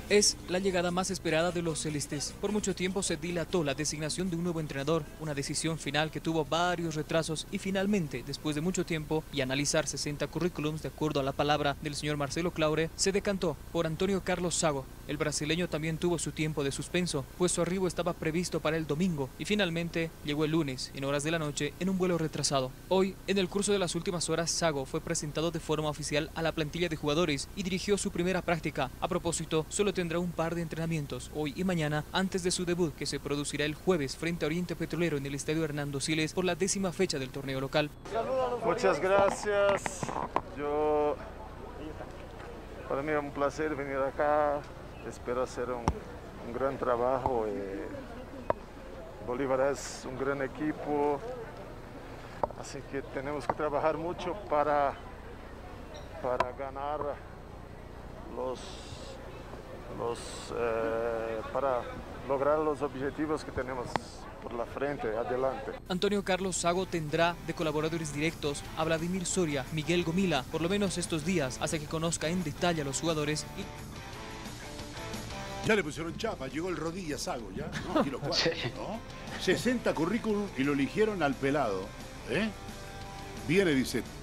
Es la llegada más esperada de los celestes. Por mucho tiempo se dilató la designación de un nuevo entrenador, una decisión final que tuvo varios retrasos y finalmente, después de mucho tiempo y analizar 60 currículums de acuerdo a la palabra del señor Marcelo Claure, se decantó por Antonio Carlos Zago. El brasileño también tuvo su tiempo de suspenso, pues su arribo estaba previsto para el domingo y finalmente llegó el lunes, en horas de la noche, en un vuelo retrasado. Hoy, en el curso de las últimas horas, Zago fue presentado de forma oficial a la plantilla de jugadores y dirigió su primera práctica. A propósito, solo tendrá un par de entrenamientos, hoy y mañana, antes de su debut que se producirá el jueves frente a Oriente Petrolero en el estadio Hernando Siles por la 10ª fecha del torneo local. Muchas gracias. Para mí es un placer venir acá. Espero hacer un gran trabajo. Bolívar es un gran equipo, así que tenemos que trabajar mucho para ganar para lograr los objetivos que tenemos por la frente, adelante. Antonio Carlos Zago tendrá de colaboradores directos a Vladimir Soria, Miguel Gomila, por lo menos estos días, hasta que conozca en detalle a los jugadores. Ya le pusieron chapa, llegó el rodilla Zago ya, ¿no? Kilo 4, ¿no? 60 currículum y lo eligieron al pelado, ¿eh? Viene, dice,